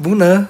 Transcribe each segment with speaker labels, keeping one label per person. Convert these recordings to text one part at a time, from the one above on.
Speaker 1: Bună!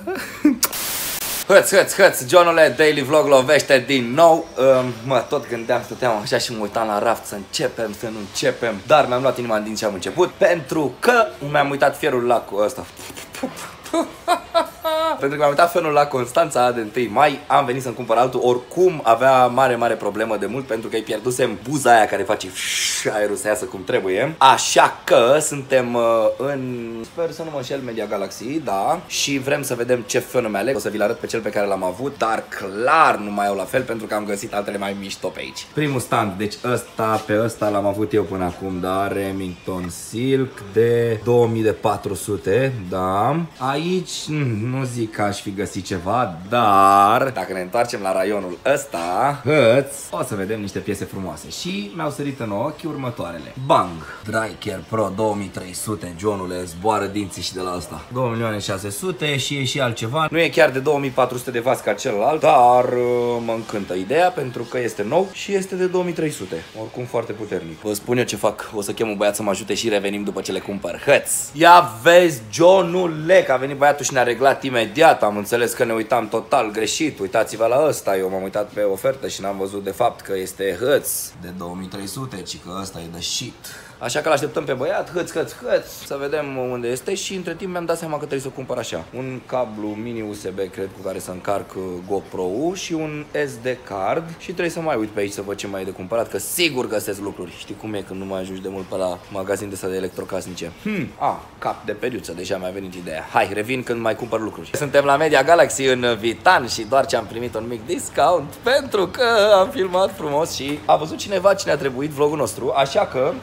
Speaker 1: Hăț, Johnule, Daily Vlog lovește din nou. Tot gândeam, stăteam așa și mă uitam la raft să începem, să nu începem. Dar mi-am luat inima în dinți și am început, pentru că mi-am uitat fierul la ăsta. Pentru că mi-am uitat fenul la Constanța de 1 mai, am venit să-mi cumpăr altul. Oricum avea mare problemă de mult, pentru că îi pierdusem buza aia care face aerul să iasă cum trebuie. Așa că suntem în, sper să nu mă înșel, Media Galaxy, da. Și vrem să vedem ce fen îmi aleg. O să vi-l arăt pe cel pe care l-am avut, dar clar nu mai au la fel, pentru că am găsit altele mai mișto pe aici. Primul stand, deci pe ăsta l-am avut eu până acum, da. Remington Silk de 2400, da. Aici nu zic că aș fi găsit ceva, dar dacă ne întoarcem la raionul ăsta, o să vedem niște piese frumoase. Și mi-au sărit în ochi următoarele. Bang! Dry Care Pro 2300, Johnule, zboară dinții și de la ăsta. 2.600.000 și e și altceva. Nu e chiar de 2400 de vas ca celălalt, dar mă încântă ideea pentru că este nou și este de 2300. Oricum foarte puternic. Vă spun eu ce fac. O să chem un băiat să mă ajute și revenim după ce le cumpăr. Ia vezi, Johnule, că a venit băiatul și ne-a reglat imediat. Am înțeles că ne uitam total greșit. Uitați-vă la ăsta. Eu m-am uitat pe ofertă și n-am văzut de fapt că este de 2300, ci că ăsta e de shit. Așa că l-așteptăm pe băiat, să vedem unde este. Și între timp mi-am dat seama că trebuie să cumpăr așa un cablu mini USB, cred, cu care să încarc GoPro-ul și un SD card. Și trebuie să mai uit pe aici să văd ce mai e de cumpărat, că sigur găsesc lucruri. Știi cum e când nu mai ajungi de mult pe la magazin de de electrocasnice. Cap de periuță, deja mi-a venit ideea. Hai, revin când mai cumpăr lucruri. Suntem la Media Galaxy în Vitan și doar ce am primit un mic discount, pentru că am filmat frumos și a văzut cineva cine a trebuit vlogul nostru. Așa că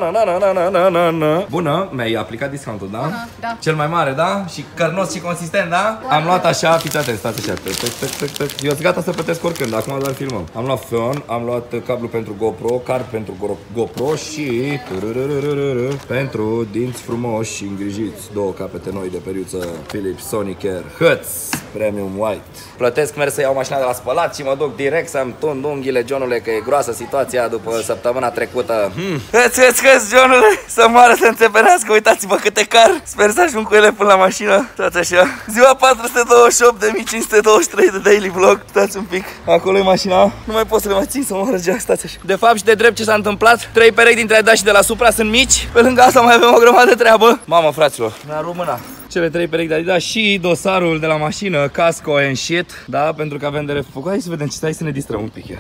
Speaker 1: bună, mi-ai aplicat discountul, da?
Speaker 2: Da.
Speaker 1: Cel mai mare, da? Și cărnos și consistent, da? Am luat așa, fiți atenți, stați așa. Eu sunt gata să plătesc oricând, acum doar filmăm. Am luat fon, am luat cablu pentru GoPro, card pentru GoPro și pentru dinți frumoși și îngrijiți. 2 capete noi de periuță Philips Sonicare Premium White. Plătesc, merg să iau mașina de la spălat și mă duc direct să-mi tund unghiile, Johnule, că e groasă situația după săptămâna trecută. Johnule, să moară, să înțepenească, uitați-vă câte car. Sper să ajung cu ele până la mașină. Stați așa. Ziua 428.523 de Daily Vlog. Stați un pic. Acolo e mașina. Nu mai pot să le mai țin, să moară gea. Stați așa. De fapt și de drept ce s-a întâmplat, 3 perechi dintre Adidas și de la Supra sunt mici. Pe lângă asta mai avem o grămadă de treabă. Mamă, fraților, mi-a rupt mâna. Cele 3 perechi de Adidas și dosarul de la mașină, casco and shit. Da, pentru că avem de refăcut. Hai să vedem ce, stai să ne distrăm un pic iar.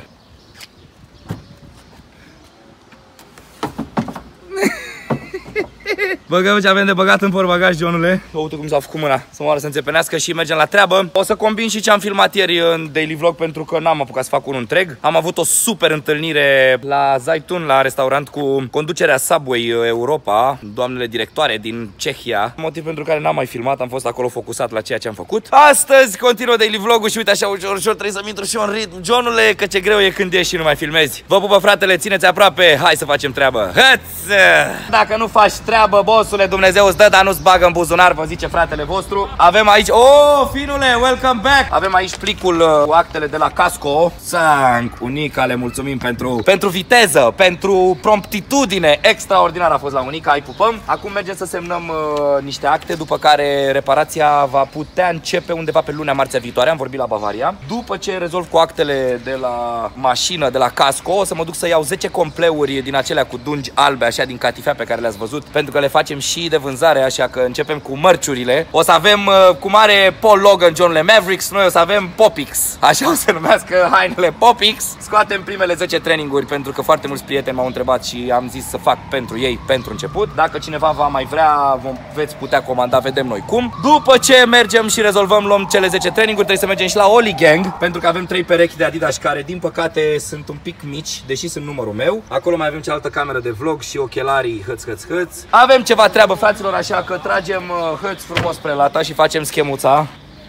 Speaker 1: Băgăm ce avem de băgat în portbagaj, Johnule. Uite cum s-a făcut mâna, să moară să înțepenească și mergem la treabă. O să combin și ce am filmat ieri în Daily Vlog, pentru că n-am apucat să fac unul întreg. Am avut o super întâlnire la Zaytun, la restaurant, cu conducerea Subway Europa, doamnele directoare din Cehia. Motiv pentru care n-am mai filmat, am fost acolo focusat la ceea ce am făcut. Astăzi continuă Daily Vlog-ul și uite așa, ușor trebuie să-mi intru și eu în ritm, Johnule, că ce greu e când ieși și nu mai filmezi. Vă pupă, fratele, țineți aproape, hai să facem treabă. Dacă nu faci treabă, bossule, Dumnezeu îți dă, dar nu-ți bagă în buzunar, vă zice fratele vostru. Avem aici, finule, welcome back. Avem aici plicul cu actele de la Casco. Unica, le mulțumim pentru viteză, pentru promptitudine extraordinar a fost la Unica, îi pupăm. Acum mergem să semnăm niște acte, după care reparația va putea începe undeva pe lunea, marțea viitoare. Am vorbit la Bavaria. După ce rezolv cu actele de la mașină, de la Casco, o să mă duc să iau 10 compleuri din acelea cu dungi albe, așa, din catifea pe care le-ați văzut, pentru că le facem și de vânzare, așa că începem cu mărciurile. O să avem cu mare Paul Logan, Johnule, Mavericks, noi o să avem Popix, așa o să numească hainele, Popix. Scoatem primele 10 traininguri, pentru că foarte mulți prieteni m-au întrebat și am zis să fac pentru ei, pentru început. Dacă cineva va mai vrea, veți putea comanda, vedem noi cum. După ce mergem și rezolvăm, luăm cele 10 traininguri, trebuie să mergem și la Oli Gang, pentru că avem 3 perechi de Adidas care, din păcate, sunt un pic mici, deși sunt numărul meu. Acolo mai avem cealaltă cameră de vlog și ochelarii hăț. Avem ceva treabă, fraților, așa că tragem hăț frumos prelata și facem schemuța.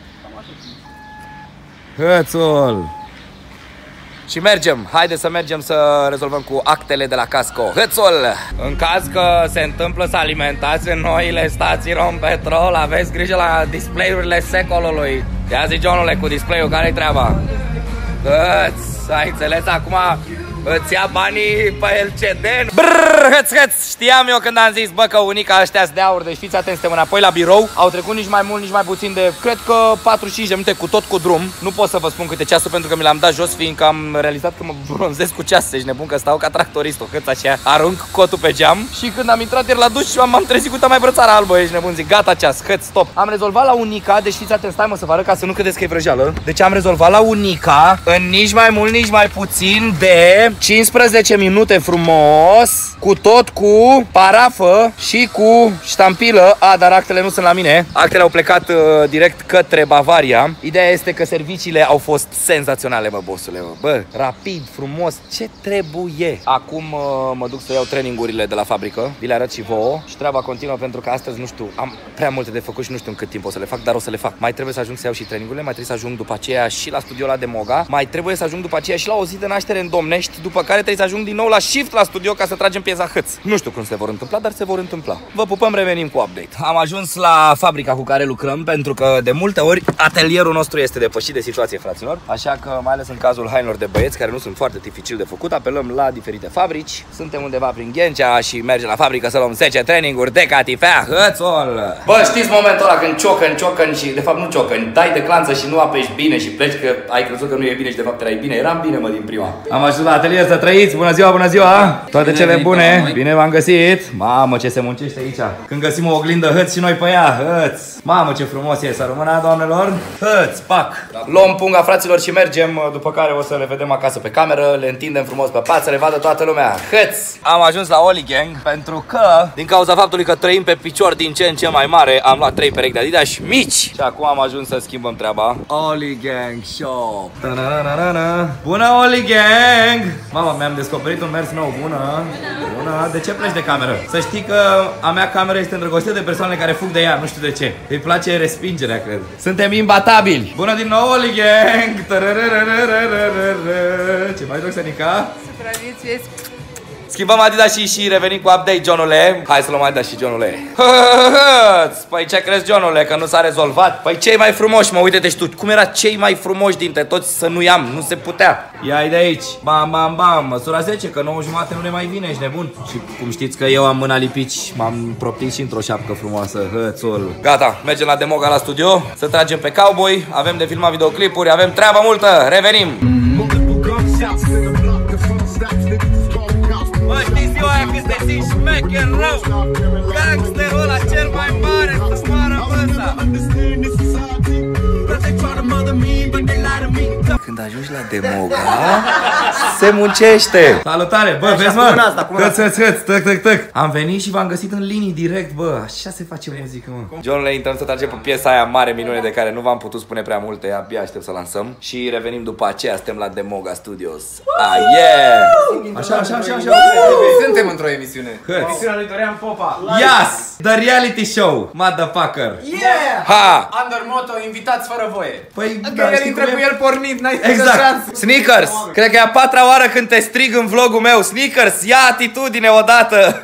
Speaker 1: Hățul! Și mergem, haide să mergem să rezolvăm cu actele de la Casco. Hățul! În caz că se întâmplă să alimentați în noile stații Rompetrol, aveți grijă la display-urile secolului. Ia zi, Johnule, cu display-ul, care-i treaba? Hăț! Ai înțeles? Acum Îți ia banii pe LCD. Brrr, hăț, știam eu când am zis, bă, că unica ăștia de aur. Deci fiți atenți, suntem înapoi la birou. Au trecut nici mai mult, nici mai puțin de, cred că 45 de minute cu tot cu drum. Nu pot să vă spun câte ceasul pentru că mi l-am dat jos, fiindcă am realizat că mă bronzez cu ceas. Deci nebun că stau ca tractoristul, hăț așa, arunc cotul pe geam. Și când am intrat ieri la duș, m-am trezit cu mai brățara albă, ești nebun, zic, gata ceas, hăț, stop. Am rezolvat la unica, deci fiți atenți, stai mă să vă arăt ca să nu credeți că e vrăjeală. Deci am rezolvat la unica în nici mai mult, nici mai puțin de 15 minute frumos, cu tot cu parafă și cu ștampilă. Dar actele nu sunt la mine. Actele au plecat direct către Bavaria. Ideea este că serviciile au fost senzaționale, bă, bossule, bă, rapid, frumos, ce trebuie. Acum mă duc să iau trainingurile de la fabrică, vi le arăt și vouă și treaba continuă pentru că astăzi, nu știu, am prea multe de făcut și nu știu în cât timp o să le fac, dar o să le fac. Mai trebuie să ajung să iau și trainingurile, mai trebuie să ajung după aceea și la studioul ăla de Moga, mai trebuie să ajung după aceea și la o zi de naștere în Domnești, după care trebuie să ajung din nou la shift la studio ca să tragem piesa hăț. Nu știu cum se vor întâmpla, dar se vor întâmpla. Vă pupăm, revenim cu update. Am ajuns la fabrica cu care lucrăm pentru că de multe ori atelierul nostru este depășit de situație, fraților. Așa că, mai ales în cazul hainelor de băieți care nu sunt foarte dificil de făcut, apelăm la diferite fabrici. Suntem undeva prin Ghencea și mergem la fabrică să luăm 10 traininguri de catifea hățol. Bă, știți momentul ăla când ciocăn și de fapt nu ciocăn, dai de clanță și nu apeși bine și pleci că ai crezut că nu e bine și de fapt erai bine. Eram bine, mă, din prima. Am ajuns la atelier, să trăiți. Bună ziua, bună ziua. Toate cele bune. Bine v-am găsit. Mamă, ce se muncește aici. Când găsim o oglindă hăț și noi pe ea, hăț. Mamă, ce frumos e, să rămână, doamnelor. Hăț, pac. Luăm punga, fraților, și mergem, după care o să le vedem acasă pe cameră, le întindem frumos pe pat, să le vadă toată lumea. Hăț. Am ajuns la Oli Gang pentru că, din cauza faptului că trăim pe picior din ce în ce mai mare, am luat 3 perechi de Adidas mici. Și acum am ajuns să schimbăm treaba. Oli Gang Shop. Bună, Oli Gang! Mama, mi-am descoperit un mers nou. Bună! Bună! De ce pleci de cameră? Să știi că a mea cameră este îndrăgostită de persoanele care fug de ea, nu știu de ce. Îi place respingerea, cred. Suntem imbatabili! Bună din nou, Oli Gang! Ce mai joc, Sănica?
Speaker 2: Supraviețuiesc.
Speaker 1: Schimbăm Adidas și revenim cu update, Johnule. Hai să luăm Adidas și, Johnule. Păi ce crezi, Johnule, că nu s-a rezolvat? Păi cei mai frumoși, mă, uite-te și tu. Cum era cei mai frumoși dintre toți să nu i-am? Nu se putea. Ia de aici. Bam, bam, bam. Măsura 10, că 9 jumate nu ne mai vine, ești nebun. Și cum știți că eu am mâna lipici, m-am proptit și într-o șapcă frumoasă. Hățul. Gata, mergem la Demoga la studio. Să tragem pe cowboy. Avem de filmat videoclipuri, avem treabă multă. Revenim. Bă, știi ziua aia când te simți șmecher rău? Gangsterul ăla cel mai mare să smoară ăsta. Când ajungi la Demoga, se muncește. Salutare, bă, vezi, mă? Tăc. Am venit și v-am găsit în linii direct, bă. Așa se face muzică, mă. Johnule, intrăm să tragem pe piesa aia mare minune de care nu v-am putut spune prea multe. Abia aștept să lansăm. Și revenim după aceea, suntem la Demoga Studios. Yeah! Așa.
Speaker 2: Suntem într-o emisiune.
Speaker 3: Emisiunea lui Dorian Popa.
Speaker 1: Yes! The reality show, motherfucker.
Speaker 3: Yeah!
Speaker 1: Ha!
Speaker 3: Under motto, invitați fără voie.
Speaker 1: Păi,
Speaker 3: Că el intră cu el pornit, n-ai
Speaker 1: exact. Sneakers, cred că e a 4-a oară când te strig în vlogul meu. Sneakers, ia atitudine odată.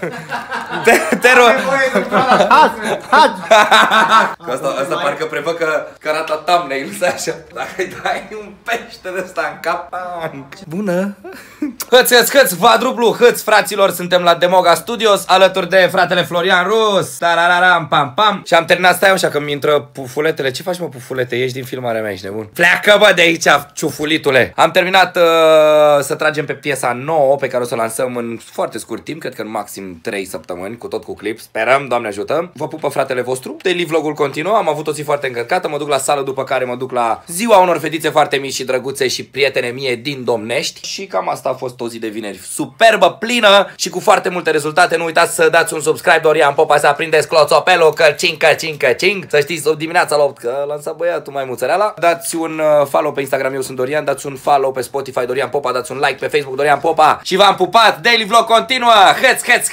Speaker 1: Asta parcă prevă că arată thumbnail, așa. Dacă îi dai un pește de ăsta în cap. Bună. Hăț, quadruplu hăț, fraților. Suntem la Demoga Studios alături de fratele Florian Rus. Tarararam, pam, pam. Și am terminat, stai așa că mi intră pufuletele. Ce faci, mă, pufulete? Ești din filmarea mea, ești nebun. Pleacă, bă, de aici, ciufulitule. Am terminat să tragem pe piesa nouă pe care o să o lansăm în foarte scurt timp, cred că în maxim 3 săptămâni, cu tot cu clip. Sperăm, Doamne ajută. Vă pupă fratele vostru. Daily vlogul continuă. Am avut o zi foarte încărcată. Mă duc la sală, după care mă duc la ziua unor fetițe foarte mici și drăguțe și prietene mie din Domnești. Și cam asta a fost o zi de vineri superbă, plină și cu foarte multe rezultate. Nu uitați să dați un subscribe, Dorian Popa, să aprindeți cloțopelul, călcing. Să știți, dimineața la 8 că lansa băiatul mai muțăreala. Dați un follow pe Instagram, eu sunt Dorian. Dați un follow pe Spotify, Dorian Popa. Dați un like pe Facebook, Dorian Popa. Și v-am pupat. Daily vlog continuă. Hăț!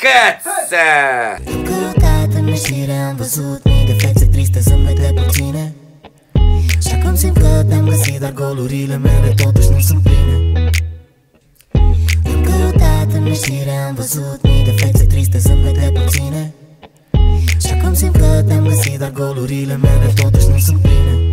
Speaker 4: În ieșire am văzut mii de fețe triste, zâmbete puține. Și acum simt că te-am găsit, dar golurile mele totuși nu sunt pline. Am căutat în ieșire, am văzut mii de fețe triste, zâmbete puține. Și acum simt că te-am găsit, dar golurile mele totuși nu sunt pline.